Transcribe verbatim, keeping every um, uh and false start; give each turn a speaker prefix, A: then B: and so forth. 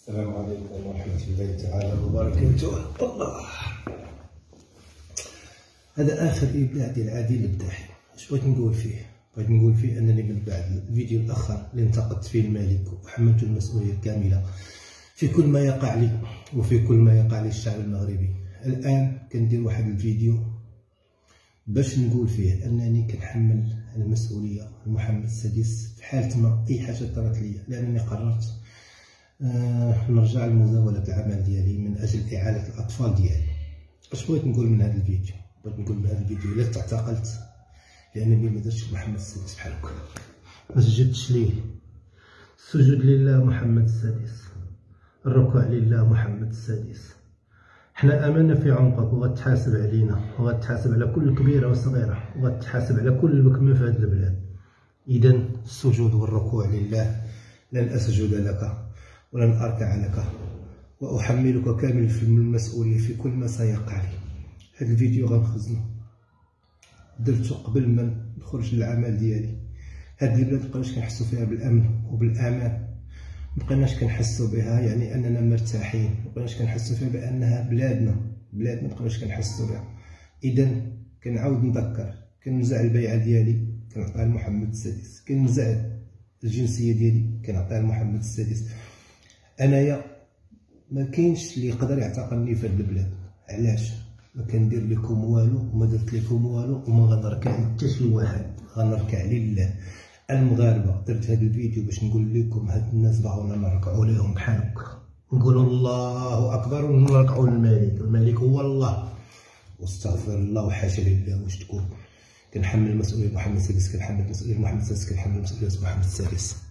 A: السلام عليكم ورحمة الله تعالى وبركاته. الله، هذا آخر إبداع ديال عادل البداحي. اش بغيت نقول فيه؟ بغيت نقول فيه أنني من بعد الفيديو الآخر اللي انتقدت فيه الملك وحملت المسؤولية الكاملة في كل ما يقع لي وفي كل ما يقع للشعب المغربي، الآن كندير واحد الفيديو باش نقول فيه أنني كنحمل المسؤولية محمد السادس في حالة ما أي حاجة طرات ليا، لأنني قررت آه نرجع لمزاولة العمل ديالي من أجل إعالة الأطفال ديالي. اش بغيت نقول من هذا الفيديو؟ بغيت نقول من هذا الفيديو إلا تعتقلت لأنني ما درتش محمد السادس بحال هكا، ما سجدتش ليه. السجود لله محمد السادس، الركوع لله محمد السادس. حنا امنا في عنقك وغتحاسب علينا، وغتحاسب على كل كبيره وصغيره، وغتحاسب على كل بكمه في هذه البلاد. اذا السجود والركوع لله، لن اسجد لك ولن اركع لك، واحملك كامل في المسؤوليه في كل ما سيقع لي. هذا الفيديو غنخزنو، درتو قبل ما نخرج للعمل ديالي. هذه البلاد مبقيناش كنحسو فيها بالامن وبالامان، مبقيناش كنحسو بها يعني اننا مرتاحين، مبقيناش كنحسو فيها بانها بلادنا، بلادنا مبقيناش كنحسو بها. اذا كنعاود نذكر، كنزع البيعه ديالي كنعطيها لمحمد السادس، كنزع الجنسيه ديالي كنعطيها لمحمد السادس. انايا ما كاينش اللي يقدر يعتقلني في هذه البلاد. علاش؟ ما كندير لكم والو وما درت لكم والو وما غنركع حتى شي واحد، غنركع لله. المغاربه درت هذا الفيديو باش نقول لكم هاد الناس باغونا نركعوا لهم بحال هكا، نقولوا الله اكبر ونركعوا للملك، الملك هو الله، واستغفر الله وحاشا لله واش تكون. كنحمل المسؤوليه محمد السادس، كنحمل المسؤوليه محمد السادس، كنحمل المسؤوليه محمد السادس.